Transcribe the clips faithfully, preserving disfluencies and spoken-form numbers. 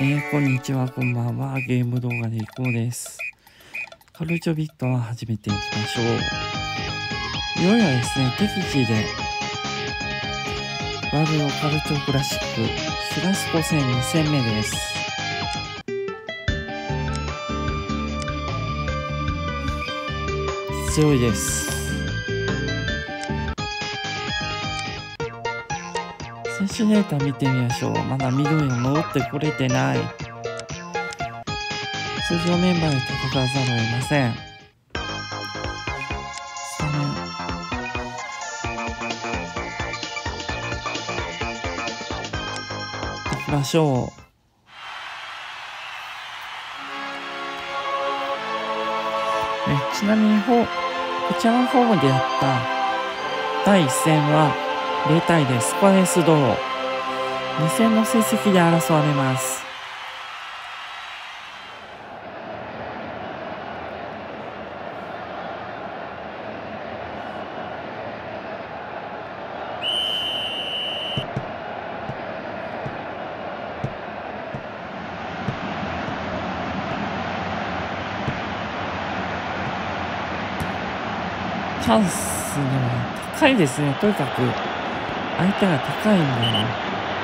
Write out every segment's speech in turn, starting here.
えー、こんにちは、こんばんは。ゲーム動画でいこうです。カルチョビットは始めていきましょう。いよいよですね、敵地でワールドカルチョクラシックシュラスコ戦に戦目です。強いです。選手データ見てみましょう。まだ緑が戻ってこれてない。通常メンバーで戦わざるを得ません。スタメンいきましょう。えちなみにこちらのホームでやっただいいっ戦はゼロたいゼロスコアレスドロー。に戦の成績で争われます。チャンスには高いですね。とにかく相手が高いんだよ。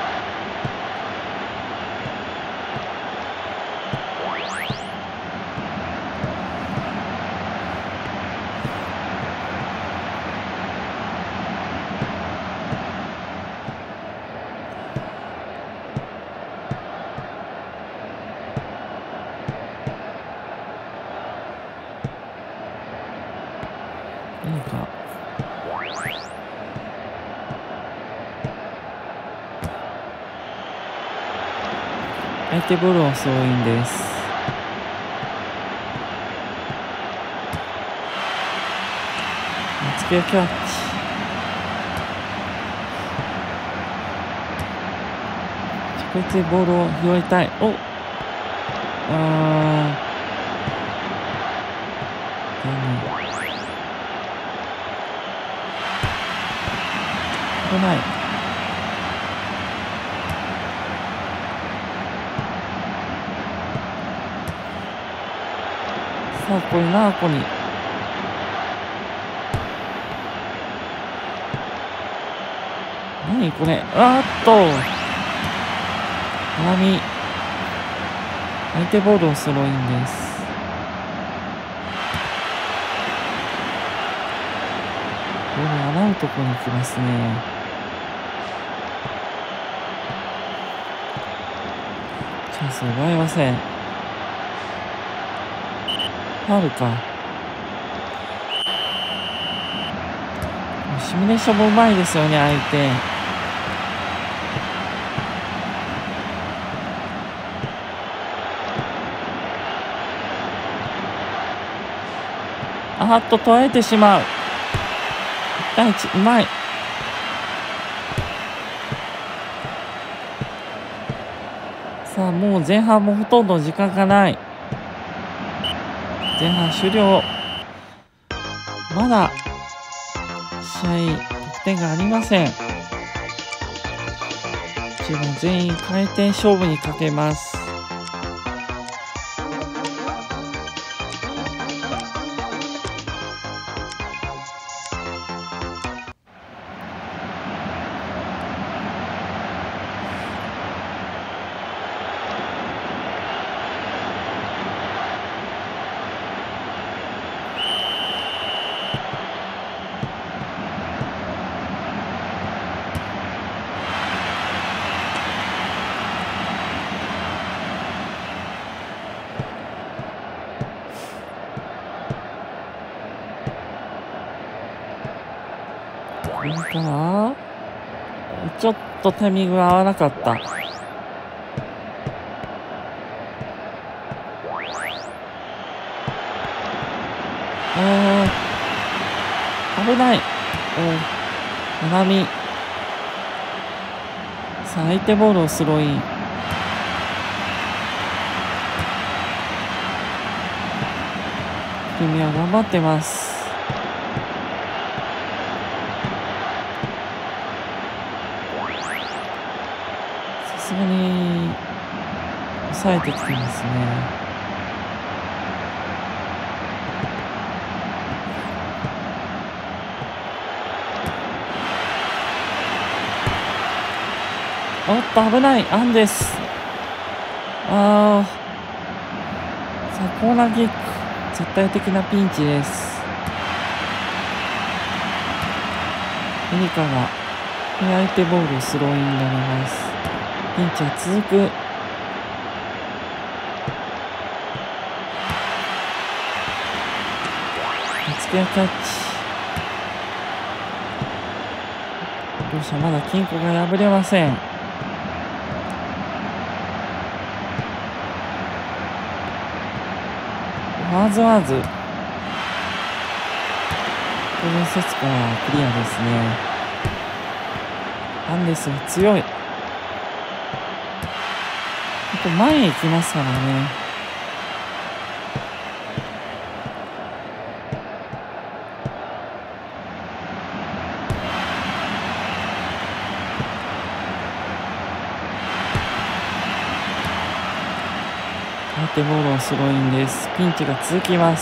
何か相手ボールはスローインです。松木はキャッチ。直接ボールを拾いたい。おっあー何危ない。さあこれなあこに何これあーっと花見相手ボールをスローインです。ボールを洗うところに行きますね。チャンスを奪えません。ファウルか。シミュレーションもうまいですよね、相手。あっと捉えてしまう。いちたいいちうまい。さあもう前半もほとんど時間がない。前半終了。まだ試合得点がありません。チーム全員回転勝負にかけます。これかな。ちょっとタイミングが合わなかった。あー危ない。花見さあ相手ボールをスローイン。君は頑張ってます。さすがに抑えてきてますね。おっと危ない。アンデス。あー、さあコーナーキック、絶対的なピンチです。エリカが相手ボールスローインになります。ピンチは続く。松木がキャッチ。両者まだ均衡が破れません。ワーズワーズ。この節からクリアですね。アンデスは強い。ここ前へ行きますからね。相手ボールはスローインです。ピンチが続きます。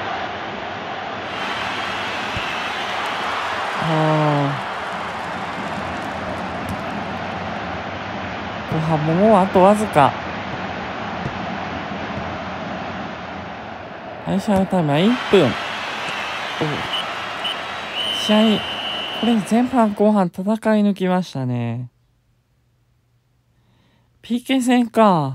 後半ももうあとわずか。アディショナルタイムはいっぷん。試合これ前半後半戦い抜きましたね。 ピーケー 戦か。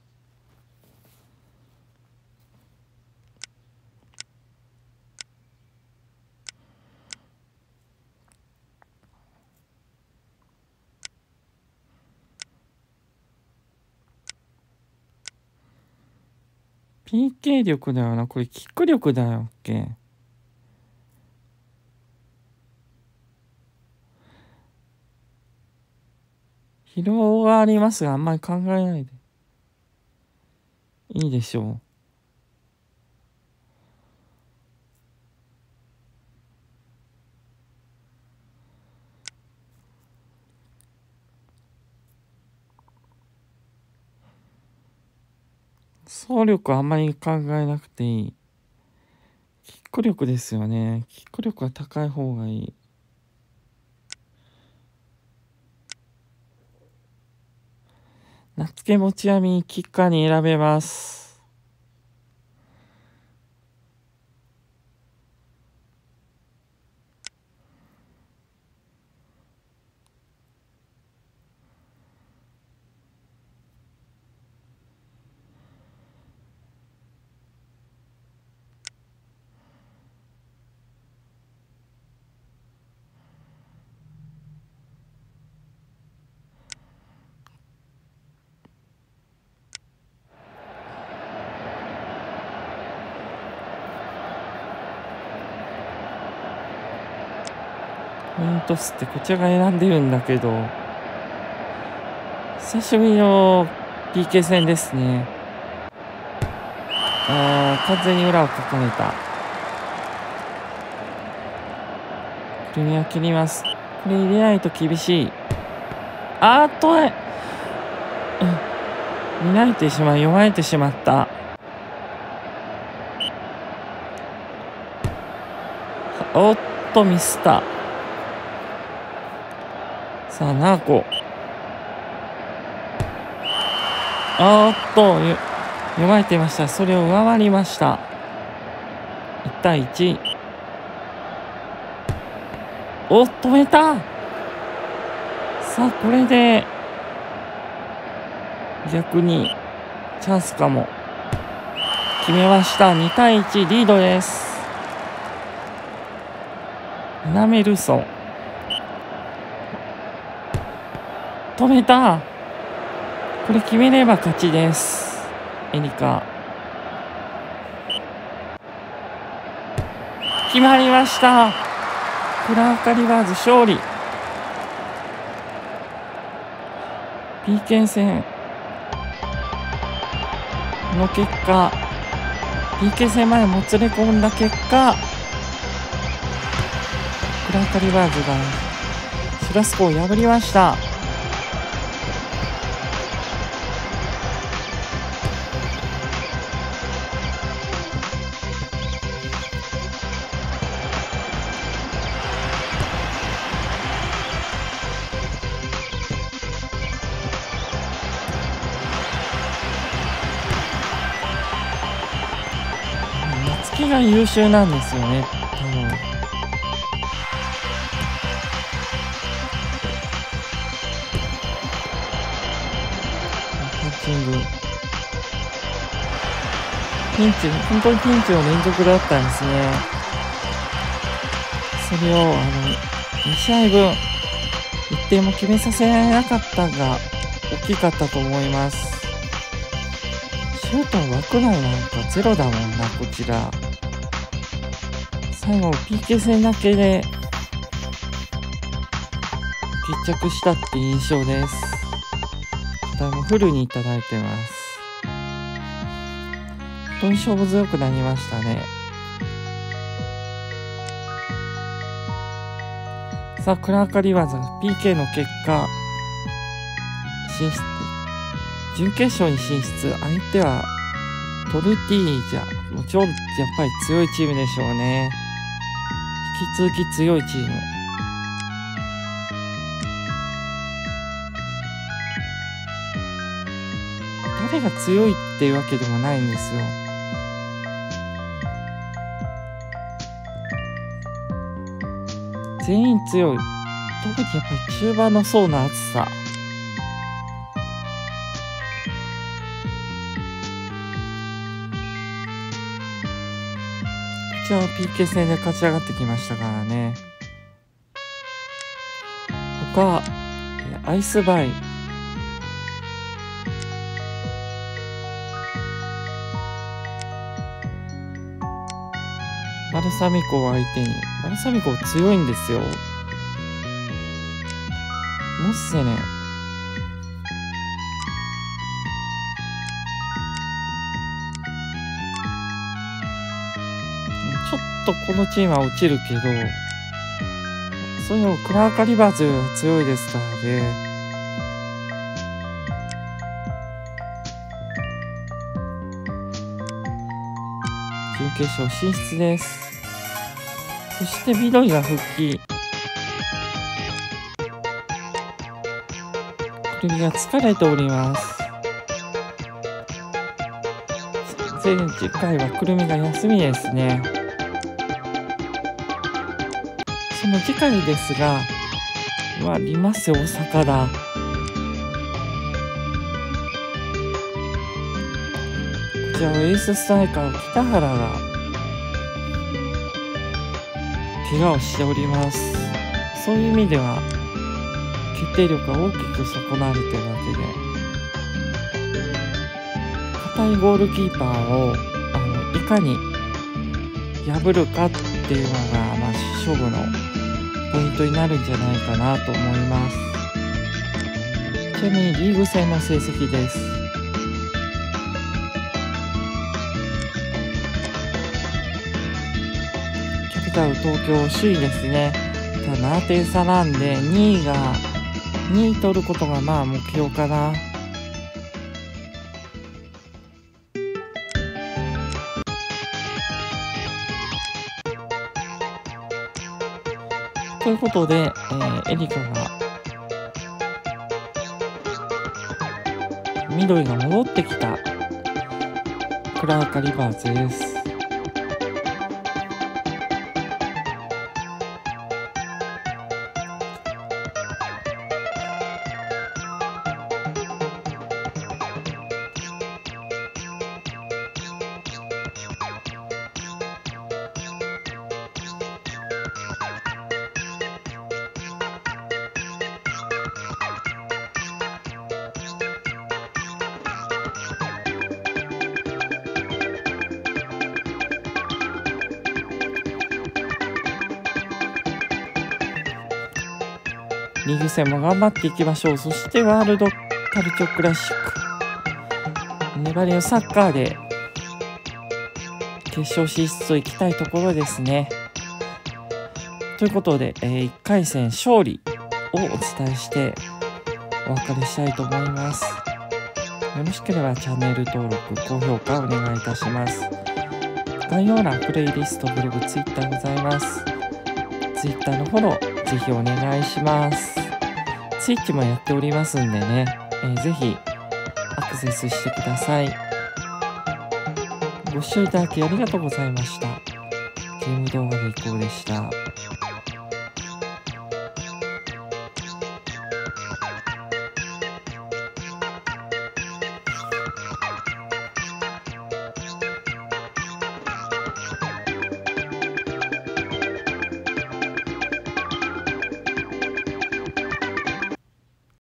ピーケー 力だよな。これキック力だよっけ。疲労がありますがあんまり考えないでいいでしょう。走力あんまり考えなくていい。キック力ですよね。キック力は高い方がいい。夏毛持ち網キッカーに選べます。ポイントスってこちらが選んでるんだけど、久しぶりの ピーケー 戦ですね。あー、完全に裏をかかれた。クリミア切ります。これ入れないと厳しい。あーっと、ね、うん、見慣れてしまい弱えてしまった。おっとミスった。さあナーコ。おっと弱えていました。それを上回りました。いち対いち。おっ止めた。さあこれで逆にチャンスかも。決めました。に対いちリードです。ナメルソン止めた。これ決めれば勝ちです。エリカ決まりました。クラーカリバーズ勝利。 ピーケー 戦の結果 ピーケー 戦までもつれ込んだ結果クラーカリバーズがシュラスコを破りました。 きが優秀なんですよね、多分。パンチング。ピンチ、本当にピンチの連続だったんですね。それを、あの、に試合分、いってんも決めさせられなかったが、大きかったと思います。シュートの枠内なんかゼロだもんな、こちら。最後 ピーケー 戦だけで決着したって印象です。答えもフルにいただいてます。本当に勝負強くなりましたね。さあ、クラーカリワーズ ピーケー の結果、進出、準決勝に進出。相手はトルティージャ。もちろんやっぱり強いチームでしょうね。引き続き強いチーム。誰が強いっていうわけでもないんですよ。全員強い。特にやっぱり中盤の層の厚さ。こちらは ピーケー 戦で勝ち上がってきましたからね。他、アイスバイ。バルサミコを相手に。バルサミコ強いんですよ。モッセネン。ちょっとこのチームは落ちるけど、それをクラーカリバーズが強いですからね。準決勝進出です。そして緑が復帰。くるみが疲れております。前次回はくるみが休みですね。その次回ですが、うわ、リマス大阪だ。こちらはエースストライカー北原が怪我をしております。そういう意味では決定力が大きく損なわれているわけで、硬いゴールキーパーをあのいかに破るかっていうのが、まあ、勝負のポイントになるんじゃないかなと思います。ちなみにリーグ戦の成績です。キャピタル東京首位ですね。ただななてん差なんでにいがにい取ることがまあ目標かな。ということで、えー、エリカが緑が戻ってきたクラーカリバーズです。リーグ戦も頑張っていきましょう。そしてワールドカルチョクラシック、粘りのサッカーで決勝進出といきたいところですね。ということで、えー、いっかい戦勝利をお伝えしてお別れしたいと思います。よろしければチャンネル登録、高評価お願いいたします。概要欄、プレイリスト、ブログ、ツイッターございます。ツイッターのフォローぜひお願いします。ツイッチもやっておりますんでね、えー、ぜひアクセスしてください。 ご視聴いただきありがとうございました。ゲーム動画でいこうでした。